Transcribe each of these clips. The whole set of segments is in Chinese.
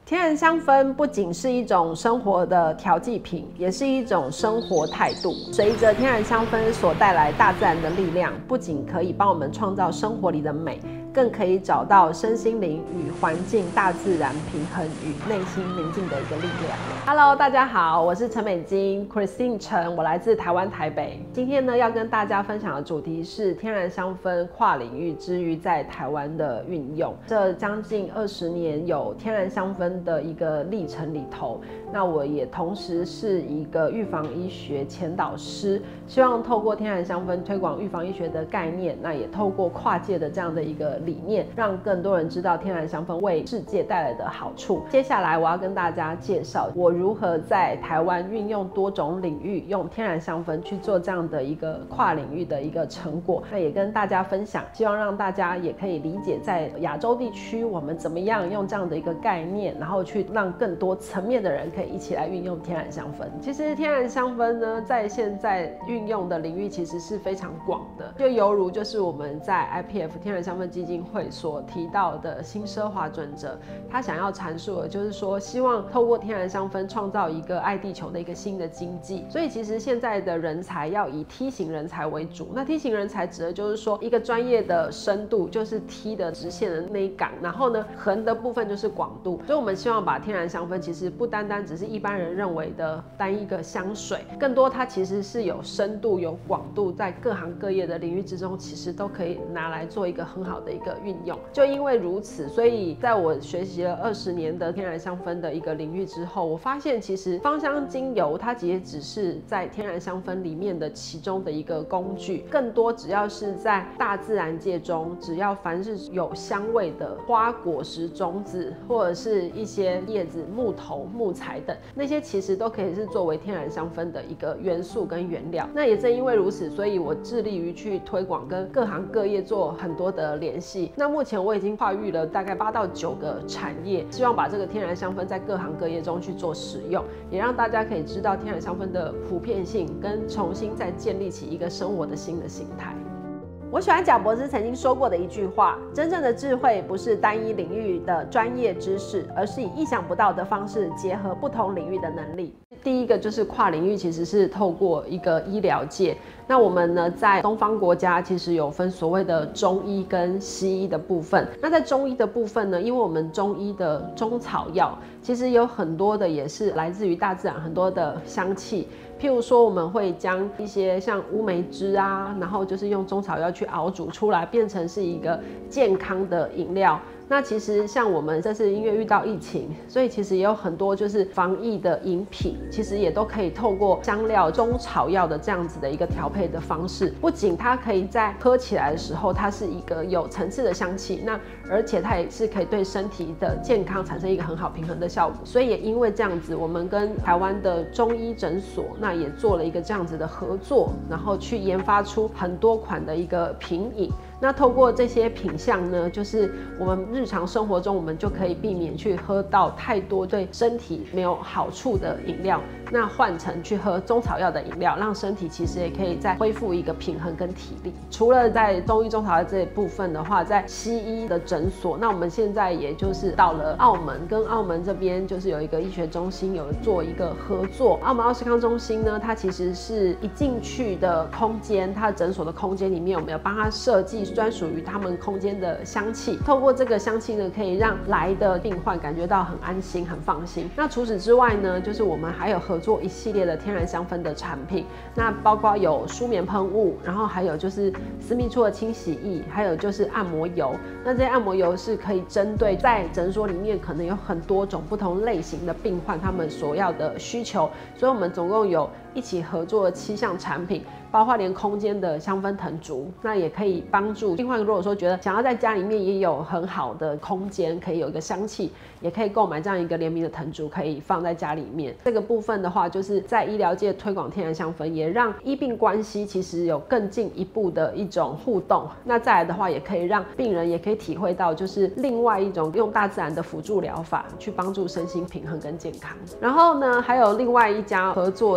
天然香氛不仅是一种生活的调剂品，也是一种生活态度。随着天然香氛所带来大自然的力量，不仅可以帮我们创造生活里的美，更可以找到身心灵与环境、大自然平衡与内心宁静的一个力量。Hello， 大家好，我是陈美金 Kristin Chen， 我来自台湾台北。今天呢，要跟大家分享的主题是天然香氛跨领域之于在台湾的运用。这将近20年有天然香氛的一个历程里头，那我也同时是一个预防医学前导师，希望透过天然香氛推广预防医学的概念，那也透过跨界的这样的一个理念，让更多人知道天然香氛为世界带来的好处。接下来我要跟大家介绍我如何在台湾运用多种领域，用天然香氛去做这样的一个跨领域的一个成果。那也跟大家分享，希望让大家也可以理解在亚洲地区我们怎么样用这样的一个概念，然后去让更多层面的人可以一起来运用天然香氛。其实天然香氛呢，在现在运用的领域其实是非常广的，就犹如就是我们在 IPF 天然香氛基金会所提到的新奢华准则，他想要阐述的就是说，希望透过天然香氛创造一个爱地球的一个新的经济。所以其实现在的人才要以 T 型人才为主，那 T 型人才指的就是说一个专业的深度，就是 T 的直线的那一杆，然后呢横的部分就是广度。所以我们希望把天然香氛其实不单单只是一般人认为的单一个香水，更多它其实是有深度有广度，在各行各业的领域之中其实都可以拿来做一个很好的一个运用。就因为如此，所以在我学习了20年的天然香氛的一个领域之后，我发现其实芳香精油它其实只是在天然香氛里面的其中的一个工具，更多只要是在大自然界中，只要凡是有香味的花、果实、种子，或者是一些叶子、木头、木材等，那些其实都可以是作为天然香氛的一个元素跟原料。那也正因为如此，所以我致力于去推广，跟各行各业做很多的联系。那目前我已经跨域了大概8到9个产业，希望把这个天然香氛在各行各业中去做使用，也让大家可以知道天然香氛的普遍性，跟重新再建立起一个生活的新的形态。我喜欢贾博士曾经说过的一句话：真正的智慧不是单一领域的专业知识，而是以意想不到的方式结合不同领域的能力。第一个就是跨领域，其实是透过一个医疗界。那我们呢，在东方国家其实有分所谓的中医跟西医的部分。那在中医的部分呢，因为我们中医的中草药其实有很多的也是来自于大自然很多的香气。譬如说，我们会将一些像乌梅汁啊，然后就是用中草药去熬煮出来，变成是一个健康的饮料。那其实像我们这次因为遇到疫情，所以其实也有很多就是防疫的饮品，其实也都可以透过香料、中草药的这样子的一个调配的方式，不仅它可以在喝起来的时候，它是一个有层次的香气，那而且它也是可以对身体的健康产生一个很好平衡的效果。所以也因为这样子，我们跟台湾的中医诊所，那也做了一个这样子的合作，然后去研发出很多款的一个品饮。那透过这些品项呢，就是我们日常生活中我们就可以避免去喝到太多对身体没有好处的饮料，那换成去喝中草药的饮料，让身体其实也可以再恢复一个平衡跟体力。除了在中医中草药这一部分的话，在西医的诊所，那我们现在也就是到了澳门，跟澳门这边就是有一个医学中心有做一个合作。澳门奥斯康中心呢，它其实是一进去的空间，它的诊所的空间里面，我们有帮它设计专属于他们空间的香气，透过这个香气呢，可以让来的病患感觉到很安心、很放心。那除此之外呢，就是我们还有合作一系列的天然香氛的产品，那包括有舒眠喷雾，然后还有就是私密处的清洗液，还有就是按摩油。那这些按摩油是可以针对在诊所里面可能有很多种不同类型的病患他们所要的需求，所以我们总共有一起合作的7项产品。包括连空间的香氛藤竹，那也可以帮助病患。如果说觉得想要在家里面也有很好的空间，可以有一个香气，也可以购买这样一个联名的藤竹，可以放在家里面。这个部分的话，就是在医疗界推广天然香氛，也让医病关系其实有更进一步的一种互动。那再来的话，也可以让病人也可以体会到，就是另外一种用大自然的辅助疗法去帮助身心平衡跟健康。然后呢，还有另外一家合作的安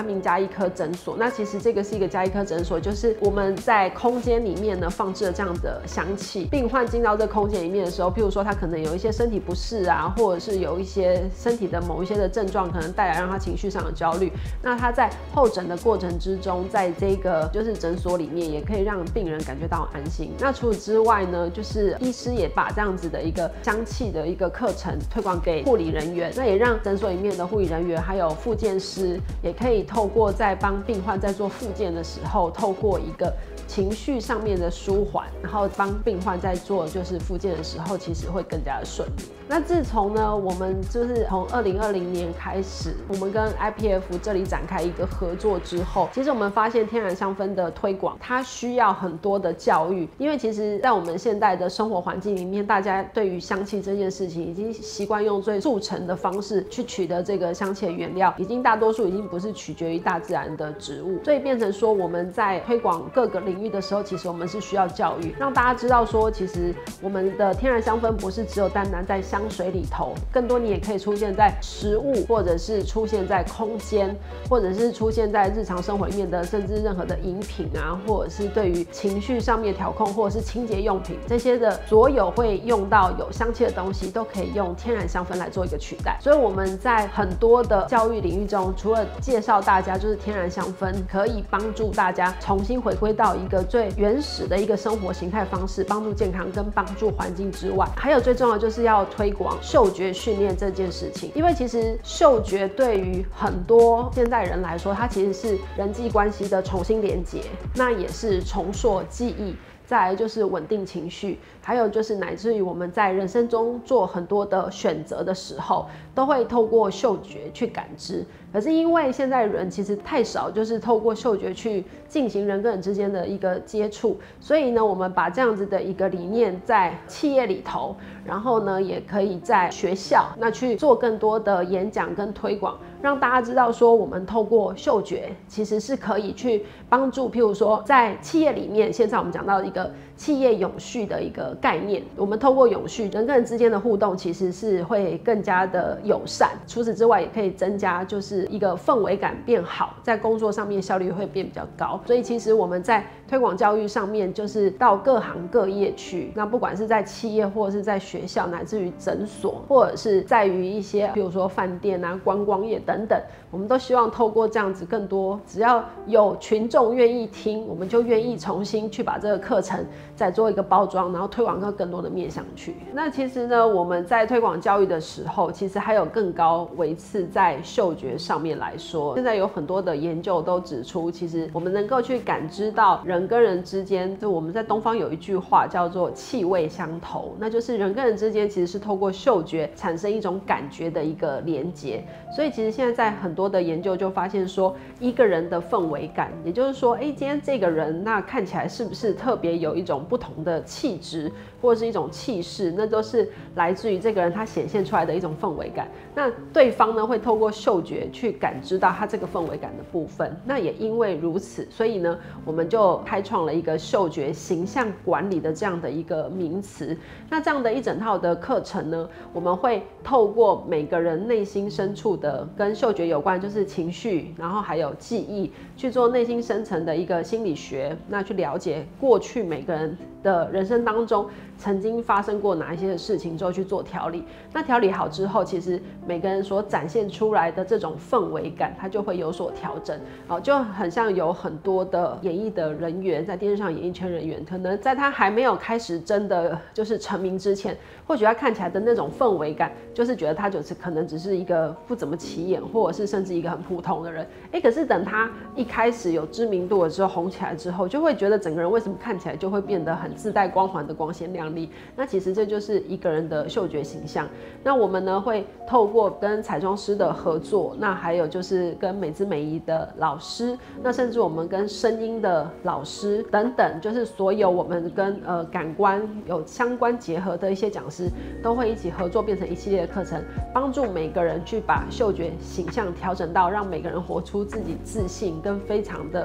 名家医科诊所。那其实这个是一个家医科诊所，就是我们在空间里面呢放置了这样的香气，病患进到这空间里面的时候，譬如说他可能有一些身体不适啊，或者是有一些身体的某一些的症状，可能带来让他情绪上的焦虑。那他在候诊的过程之中，在这个就是诊所里面，也可以让病人感觉到安心。那除此之外呢，就是医师也把这样子的一个香气的一个课程推广给护理人员，那也让诊所里面的护理人员还有复健师，也可以透过在帮病患在做复健的时候，透过一个情绪上面的舒缓，然后帮病患在做就是复健的时候，其实会更加的顺利。那自从呢，我们就是从2020年开始，我们跟 IPF 这里展开一个合作之后，其实我们发现天然香氛的推广，它需要很多的教育，因为其实在我们现代的生活环境里面，大家对于香气这件事情已经习惯用最速成的方式去取得这个香气的原料，大多数已经不是取决于大自然的植物，所以变成说我们在推广各个领域的时候，其实我们是需要教育，让大家知道说，其实我们的天然香氛不是只有单单在香水里头，更多你也可以出现在食物，或者是出现在空间，或者是出现在日常生活里面的，甚至任何的饮品啊，或者是对于情绪上面调控，或者是清洁用品这些的所有会用到有香气的东西，都可以用天然香氛来做一个取代。所以我们在很多的教育领域中，除了介绍大家就是天然香氛可以帮助大家重新回归到一个最原始的一个生活形态方式，帮助健康跟帮助环境之外，还有最重要的就是要推广嗅觉训练这件事情。因为其实嗅觉对于很多现代人来说，它其实是人际关系的重新连结，那也是重塑记忆，再来就是稳定情绪，还有就是乃至于我们在人生中做很多的选择的时候，都会透过嗅觉去感知。可是因为现在人其实太少，就是透过嗅觉去进行人跟人之间的一个接触，所以呢，我们把这样子的一个理念在企业里头，然后呢，也可以在学校那去做更多的演讲跟推广，让大家知道说，我们透过嗅觉其实是可以去帮助，譬如说在企业里面，现在我们讲到一个企业永续的一个概念，我们透过永续，人跟人之间的互动其实是会更加的友善。除此之外，也可以增加就是一个氛围感变好，在工作上面效率会变比较高。所以其实我们在推广教育上面，就是到各行各业去，那不管是在企业或者是在学校，乃至于诊所，或者是在于一些比如说饭店啊、观光业等等，我们都希望透过这样子更多，只要有群众愿意听，我们就愿意重新去把这个课程再做一个包装，然后推广到更多的面向去。那其实呢，我们在推广教育的时候，其实还有更高维次在嗅觉上面来说，现在有很多的研究都指出，其实我们能够去感知到人跟人之间，就我们在东方有一句话叫做气味相投，那就是人跟人之间其实是透过嗅觉产生一种感觉的一个连结。所以其实现在在很多的研究就发现说，一个人的氛围感，也就是说，今天这个人那看起来是不是特别有一种不同的气质，或者是一种气势，那都是来自于这个人他显现出来的一种氛围感。那对方呢会透过嗅觉去感知到他这个氛围感的部分。那也因为如此，所以呢，我们就开创了一个嗅觉形象管理的这样的一个名词。那这样的一整套的课程呢，我们会透过每个人内心深处的跟嗅觉有关，就是情绪，然后还有记忆，去做内心深层的一个心理学，那去了解过去每个人的人生当中曾经发生过哪一些事情之后去做调理。那调理好之后，其实每个人所展现出来的这种氛围感，它就会有所调整。就很像有很多的演艺的人员，在电视上演艺圈人员，可能在他还没有开始真的就是成名之前，或许他看起来的那种氛围感，就是觉得他就是可能只是一个不怎么起眼，或者是甚至一个很普通的人。可是等他一开始有知名度了之后，红起来之后，就会觉得整个人为什么看起来就会变得很自带光环的光鲜亮丽。那其实这就是一个人的嗅觉形象。那我们呢会透过跟彩妆师的合作，那还有就是跟美姿美仪的老师，那甚至我们跟声音的老师等等，就是所有我们跟感官有相关结合的一些讲师，都会一起合作，变成一系列的课程，帮助每个人去把嗅觉形象调整到让每个人活出自己自信跟非常的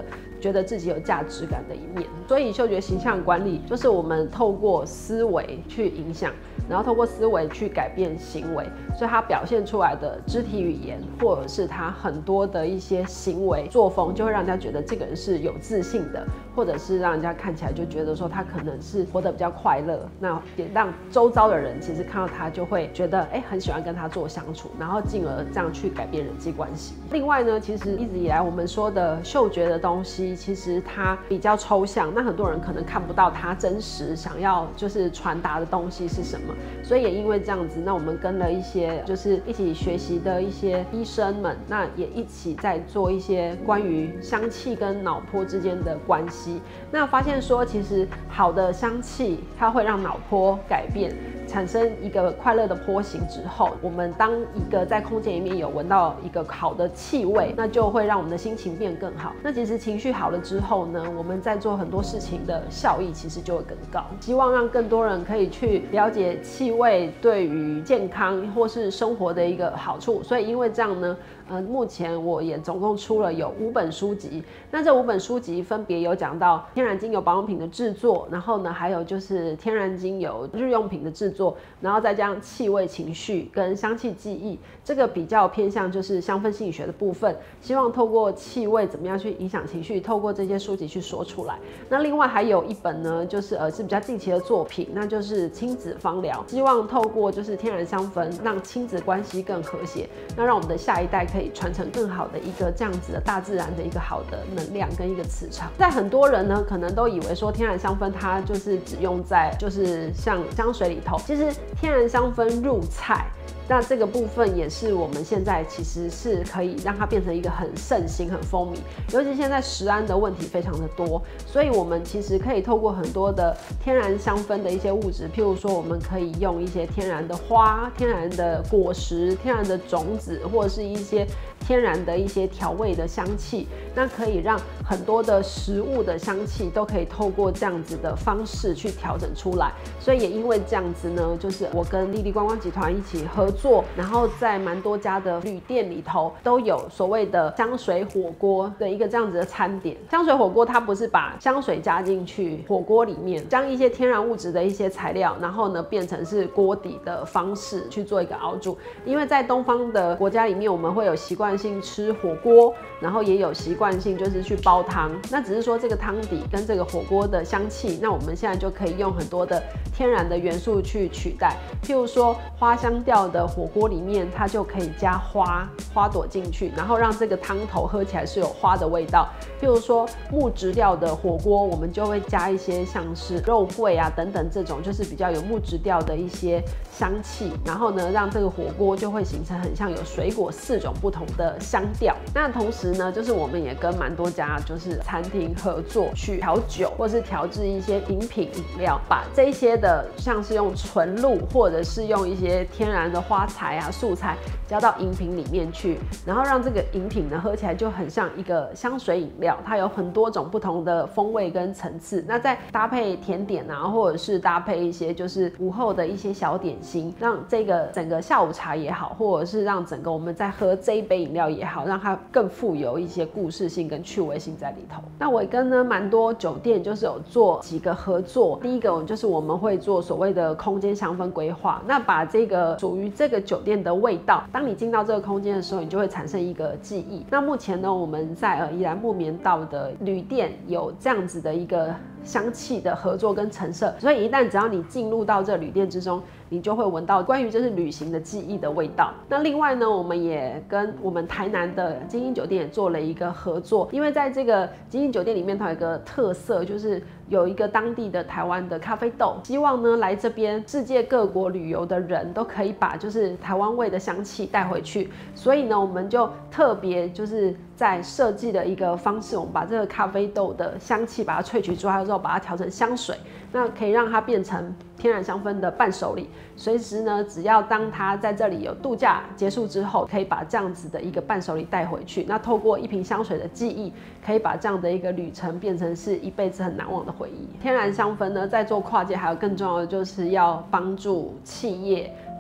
觉得自己有价值感的一面。所以嗅觉形象管理就是我们透过思维去影响，然后透过思维去改变行为，所以它表现出来的肢体语言或者是他很多的一些行为作风，就会让人家觉得这个人是有自信的，或者是让人家看起来就觉得说他可能是活得比较快乐，那也让周遭的人其实看到他就会觉得很喜欢跟他做相处，然后进而这样去改变人际关系。另外呢，其实一直以来我们说的嗅觉的东西，其实它比较抽象，那很多人可能看不到它真实想要就是传达的东西是什么，所以也因为这样子，那我们跟了一些就是一起学习的一些医生们，那也一起在做一些关于香气跟脑波之间的关系。那发现说，其实好的香气它会让脑波改变，产生一个快乐的波形之后，我们当一个在空间里面有闻到一个好的气味，那就会让我们的心情变更好。那其实情绪好了之后呢，我们在做很多事情的效益其实就会更高。希望让更多人可以去了解气味对于健康或是生活的一个好处。所以因为这样呢，目前我也总共出了有5本书籍。那这5本书籍分别有讲到天然精油保养品的制作，然后呢还有就是天然精油日用品的制作，然后再加上气味情绪跟香气记忆，这个比较偏向就是香氛心理学的部分，希望透过气味怎么样去影响情绪，透过这些书籍去说出来。那另外还有一本呢，就是是比较近期的作品，那就是亲子芳疗，希望透过就是天然香氛让亲子关系更和谐，那让我们的下一代可以传承更好的一个这样子的大自然的一个好的能量跟一个磁场。在很多人呢可能都以为说天然香氛它就是只用在就是像香水里头，其实天然香氛入菜，那这个部分也是我们现在其实是可以让它变成一个很盛行很风靡，尤其现在食安的问题非常的多，所以我们其实可以透过很多的天然香氛的一些物质，譬如说我们可以用一些天然的花、天然的果实、天然的种子，或者是一些天然的一些调味的香气，那可以让很多的食物的香气都可以透过这样子的方式去调整出来。所以也因为这样子呢，就是我跟丽丽观光集团一起合作，然后在蛮多家的旅店里头都有所谓的香水火锅的一个这样子的餐点。香水火锅它不是把香水加进去火锅里面，将一些天然物质的一些材料，然后呢变成是锅底的方式去做一个熬煮。因为在东方的国家里面，我们会有习惯性吃火锅，然后也有习惯性就是去煲汤，那只是说这个汤底跟这个火锅的香气，那我们现在就可以用很多的天然的元素去取代。譬如说花香调的火锅里面，它就可以加花朵进去，然后让这个汤头喝起来是有花的味道。譬如说木质调的火锅，我们就会加一些像是肉桂啊等等这种就是比较有木质调的一些香气，然后呢让这个火锅就会形成很像有水果4种不同的香调。那同时呢，就是我们也跟蛮多家就是餐厅合作去调酒，或是调制一些饮品饮料，把这些的像是用纯露或者是用一些天然的花材啊素材加到饮品里面去，然后让这个饮品呢喝起来就很像一个香水饮料，它有很多种不同的风味跟层次。那再搭配甜点啊，或者是搭配一些就是午后的一些小点心，让这个整个下午茶也好，或者是让整个我们在喝这一杯饮料也好，让它更富有一些故事性跟趣味性在里头。那我也跟呢蛮多酒店就是有做几个合作，第一个就是我们会做所谓的空间香氛规划，那把这个属于这个酒店的味道，当你进到这个空间的时候，你就会产生一个记忆。那目前呢，我们在宜兰木棉道的旅店有这样子的一个香气的合作跟陈设，所以一旦只要你进入到这旅店之中，你就会闻到关于这是旅行的记忆的味道。那另外呢，我们也跟我们台南的精英酒店也做了一个合作，因为在这个精英酒店里面，它有一个特色，就是有一个当地的台湾的咖啡豆，希望呢来这边世界各国旅游的人都可以把就是台湾味的香气带回去。所以呢，我们就特别就是在设计的一个方式，我们把这个咖啡豆的香气把它萃取出来之后，把它调成香水，那可以让它变成天然香氛的伴手礼。随时呢，只要当它在这里有度假结束之后，可以把这样子的一个伴手礼带回去。那透过一瓶香水的记忆，可以把这样的一个旅程变成是一辈子很难忘的回忆。天然香氛呢，在做跨界还有更重要的就是要帮助企业，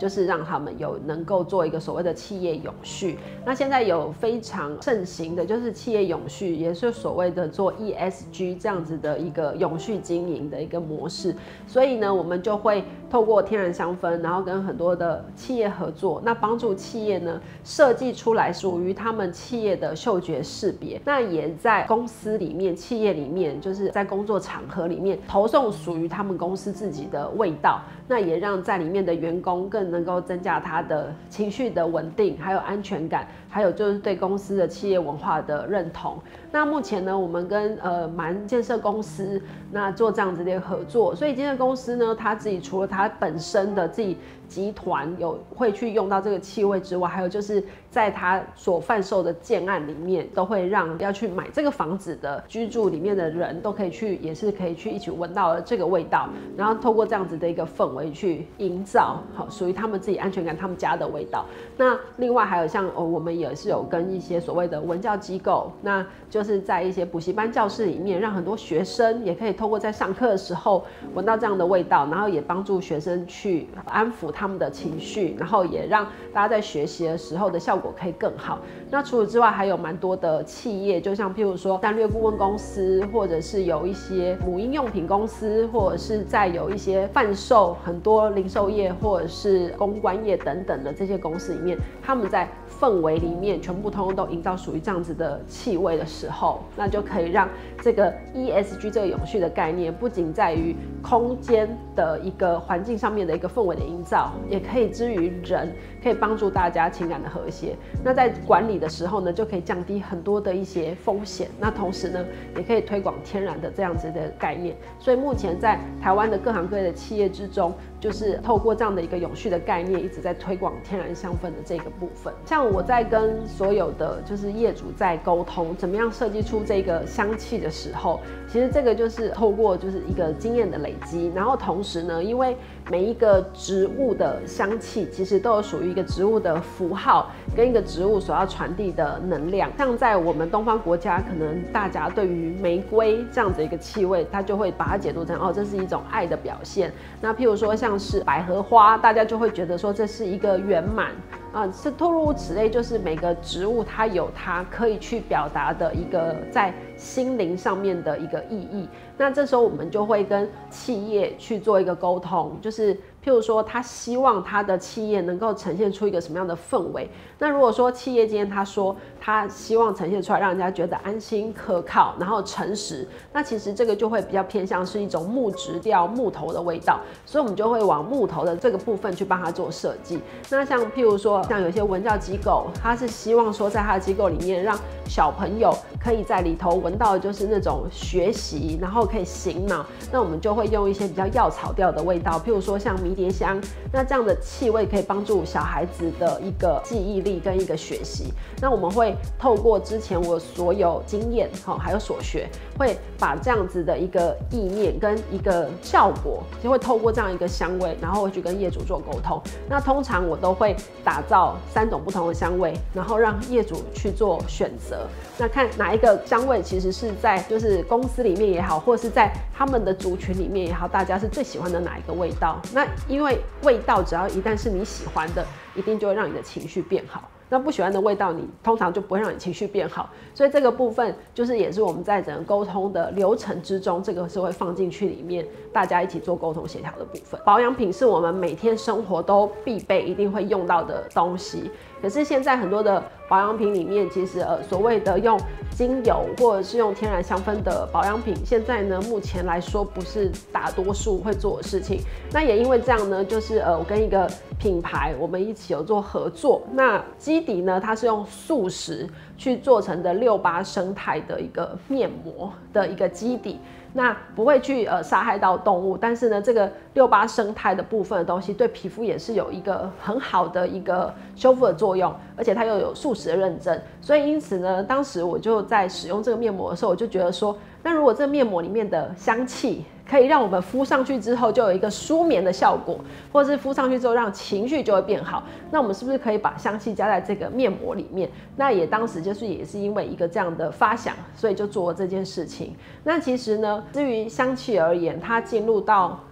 就是让他们能够做一个所谓的企业永续。那现在有非常盛行的就是企业永续，也是所谓的做 ESG 这样子的一个永续经营的一个模式。所以呢，我们就会透过天然香氛，然后跟很多的企业合作，那帮助企业呢设计出来属于他们企业的嗅觉识别，那也在公司里面、企业里面，就是在工作场合里面投送属于他们公司自己的味道，那也让在里面的员工更能够增加他的情绪的稳定，还有安全感，还有就是对公司的企业文化的认同。那目前呢，我们跟建设公司那做这样子的合作，所以建设公司呢，他自己除了他本身的自己集团会去用到这个气味之外，还有就是在他所贩售的建案里面，都会让要去买这个房子的居住里面的人都可以去，也是可以去一起闻到这个味道，然后透过这样子的一个氛围去营造好属于他们自己安全感、他们家的味道。那另外还有像我们也是有跟一些所谓的文教机构，那就是在一些补习班教室里面，让很多学生也可以透过在上课的时候闻到这样的味道，然后也帮助学生去安抚他们的情绪，然后也让大家在学习的时候的效果可以更好。那除此之外，还有蛮多的企业，就像譬如说战略顾问公司，或者是有一些母婴用品公司，或者是在有一些贩售很多零售业或者是公关业等等的这些公司里面，他们在氛围里面全部通通都营造属于这样子的气味的时候，那就可以让这个 ESG 这个永续的概念，不仅在于空间的一个环境上面的一个氛围的营造，也可以之于人，可以帮助大家情感的和谐。那在管理的时候呢，就可以降低很多的一些风险。那同时呢，也可以推广天然的这样子的概念。所以目前在台湾的各行各业的企业之中，就是透过这样的一个永续的概念，一直在推广天然香氛的这个部分。像我在跟所有的就是业主在沟通，怎么样设计出这个香气的时候，其实这个就是透过就是一个经验的累积，然后同时呢，因为每一个植物的香气其实都有属于一个植物的符号跟一个植物所要传递的能量。像在我们东方国家，可能大家对于玫瑰这样子一个气味，它就会把它解读成这是一种爱的表现。那譬如说像是百合花，大家就会觉得说这是一个圆满是诸如此类，就是每个植物它有它可以去表达的一个在心灵上面的一个意义。那这时候我们就会跟企业去做一个沟通，就是譬如说他希望他的企业能够呈现出一个什么样的氛围。那如果说企业今天他说他希望呈现出来让人家觉得安心可靠，然后诚实，那其实这个就会比较偏向是一种木质调、木头的味道，所以我们就会往木头的这个部分去帮他做设计。那像譬如说像有些文教机构，他是希望说在他的机构里面让小朋友可以在里头闻到就是那种学习，然后可以醒脑，那我们就会用一些比较药草调的味道，譬如说像迷迭香，那这样的气味可以帮助小孩子的一个记忆力跟一个学习。那我们会透过之前我所有经验还有所学，会把这样子的一个意念跟一个效果，就会透过这样一个香味，然后会去跟业主做沟通。那通常我都会打造3种不同的香味，然后让业主去做选择。那看哪一个香味其实是在就是公司里面也好，或是在他们的族群里面也好，大家是最喜欢的哪一个味道。那因为味道只要一旦是你喜欢的，一定就会让你的情绪变好。那不喜欢的味道，你通常就不会让你情绪变好。所以这个部分就是也是我们在整个沟通的流程之中，这个是会放进去里面，大家一起做沟通协调的部分。保养品是我们每天生活都必备、一定会用到的东西。可是现在很多的保养品里面，其实所谓的用精油或者是用天然香氛的保养品，现在呢目前来说不是大多数会做的事情。那也因为这样呢，就是我跟一个品牌我们一起有做合作，那基底呢它是用素食去做成的68生态的一个面膜的一个基底。那不会去杀害到动物，但是呢，这个68生态的部分的东西对皮肤也是有一个很好的一个修复的作用，而且它又有素食的认证，所以因此呢，当时我就在使用这个面膜的时候，我就觉得说，那如果这个面膜里面的香气可以让我们敷上去之后就有一个舒眠的效果，或者是敷上去之后让情绪就会变好，那我们是不是可以把香气加在这个面膜里面？那也当时就是也是因为一个这样的发想，所以就做了这件事情。那其实呢，至于香气而言，它进入到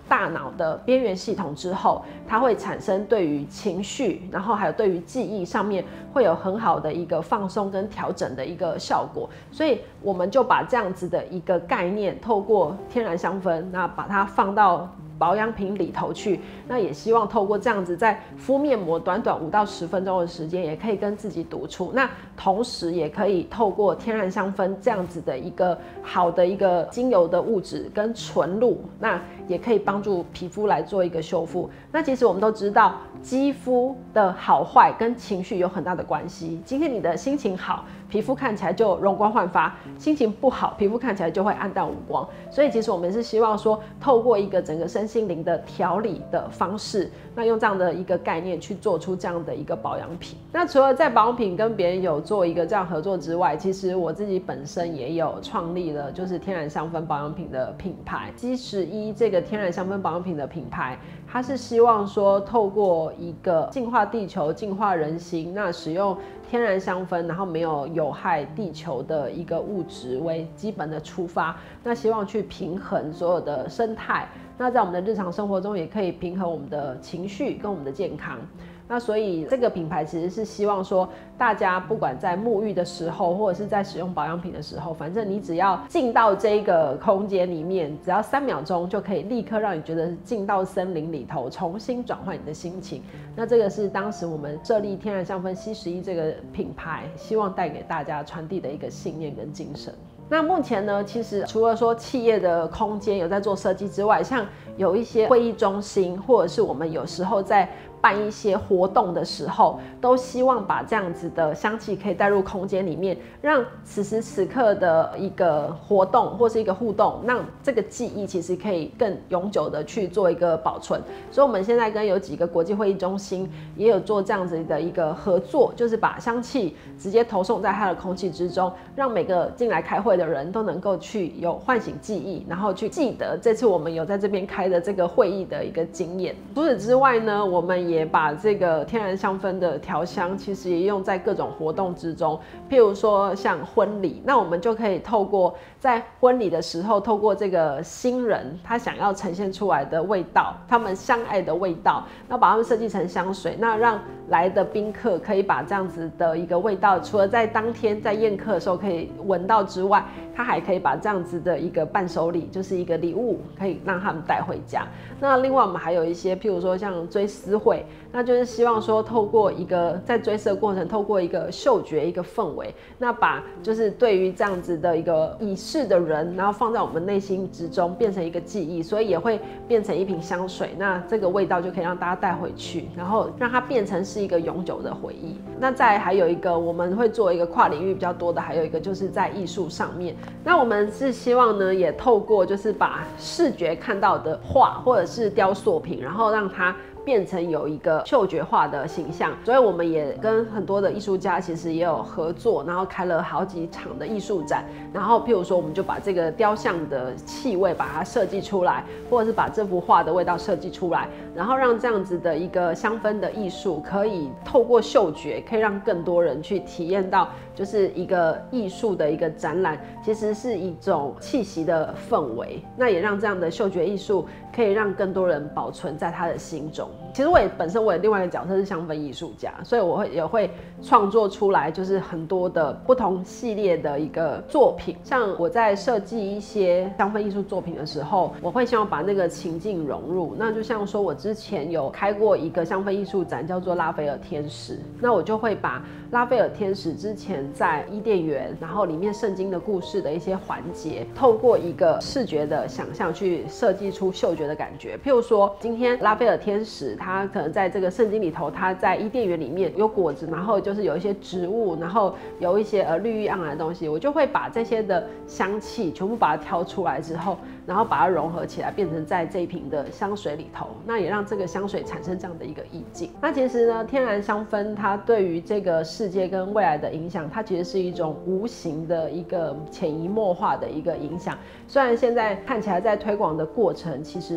大脑的边缘系统之后，它会产生对于情绪，然后还有对于记忆上面会有很好的一个放松跟调整的一个效果。所以我们就把这样子的一个概念，透过天然香氛，那把它放到保养品里头去，那也希望透过这样子，在敷面膜短短5到10分钟的时间，也可以跟自己独处。那同时也可以透过天然香氛这样子的一个好的一个精油的物质跟纯露，那也可以帮助皮肤来做一个修复。那其实我们都知道，肌肤的好坏跟情绪有很大的关系。今天你的心情好，皮肤看起来就容光焕发；心情不好，皮肤看起来就会暗淡无光。所以其实我们是希望说，透过一个整个身心灵的调理的方式，那用这样的一个概念去做出这样的一个保养品。那除了在保养品跟别人有做一个这样合作之外，其实我自己本身也有创立了就是天然香氛保养品的品牌。G11这个天然香氛保养品的品牌，它是希望说透过一个净化地球、净化人心，那使用天然香氛，然后没有有害地球的一个物质为基本的出发，那希望去平衡所有的生态。那在我们的日常生活中，也可以平衡我们的情绪跟我们的健康。那所以这个品牌其实是希望说，大家不管在沐浴的时候，或者是在使用保养品的时候，反正你只要进到这个空间里面，只要3秒钟就可以立刻让你觉得进到森林里头，重新转换你的心情。那这个是当时我们设立天然香氛C11这个品牌，希望带给大家传递的一个信念跟精神。那目前呢，其实除了说企业的空间有在做设计之外，像有一些会议中心，或者是我们有时候在办一些活动的时候，都希望把这样子的香气可以带入空间里面，让此时此刻的一个活动或是一个互动，让这个记忆其实可以更永久的去做一个保存。所以我们现在跟有几个国际会议中心也有做这样子的一个合作，就是把香气直接投送在它的空气之中，让每个进来开会的人都能够去有唤醒记忆，然后去记得这次我们有在这边开的这个会议的一个经验。除此之外呢，我们也把这个天然香氛的调香其实也用在各种活动之中，譬如说像婚礼，那我们就可以透过在婚礼的时候，透过这个新人他想要呈现出来的味道，他们相爱的味道，那把它们设计成香水，那让来的宾客可以把这样子的一个味道，除了在当天在宴客的时候可以闻到之外，他还可以把这样子的一个伴手礼，就是一个礼物，可以让他们带回家。那另外我们还有一些譬如说像追思会，那就是希望说透过一个在追思的过程，透过一个嗅觉一个氛围，那把就是对于这样子的一个已逝的人，然后放在我们内心之中变成一个记忆，所以也会变成一瓶香水，那这个味道就可以让大家带回去，然后让它变成是一个永久的回忆。那再还有一个我们会做一个跨领域比较多的，还有一个就是在艺术上面，那我们是希望呢也透过就是把视觉看到的画或者是雕塑品，然后让它变成有一个嗅觉化的形象，所以我们也跟很多的艺术家其实也有合作，然后开了好几场的艺术展，然后譬如说我们就把这个雕像的气味把它设计出来，或者是把这幅画的味道设计出来，然后让这样子的一个香氛的艺术可以透过嗅觉，可以让更多人去体验到，就是一个艺术的一个展览，其实是一种气息的氛围，那也让这样的嗅觉艺术可以让更多人保存在他的心中。其实本身我有另外一个角色是香氛艺术家，所以我也会创作出来，就是很多的不同系列的一个作品。像我在设计一些香氛艺术作品的时候，我会希望把那个情境融入。那就像说我之前有开过一个香氛艺术展，叫做拉斐尔天使，那我就会把拉斐尔天使之前在伊甸园，然后里面圣经的故事的一些环节，透过一个视觉的想象去设计出嗅觉的感觉。譬如说今天拉斐尔天使它可能在这个圣经里头，它在伊甸园里面有果子，然后就是有一些植物，然后有一些绿意盎然的东西，我就会把这些的香气全部把它挑出来之后，然后把它融合起来，变成在这一瓶的香水里头，那也让这个香水产生这样的一个意境。那其实呢，天然香氛它对于这个世界跟未来的影响，它其实是一种无形的一个潜移默化的一个影响。虽然现在看起来在推广的过程，其实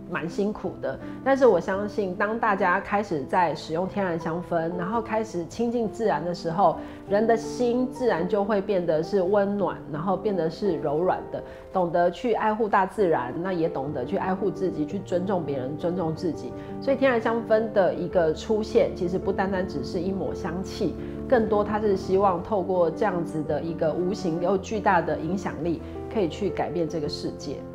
蛮辛苦的。但是我相信，当大家开始在使用天然香氛，然后开始亲近自然的时候，人的心自然就会变得是温暖，然后变得是柔软的，懂得去爱护大自然，那也懂得去爱护自己，去尊重别人，尊重自己。所以天然香氛的一个出现，其实不单单只是一抹香气，更多它是希望透过这样子的一个无形又巨大的影响力，可以去改变这个世界。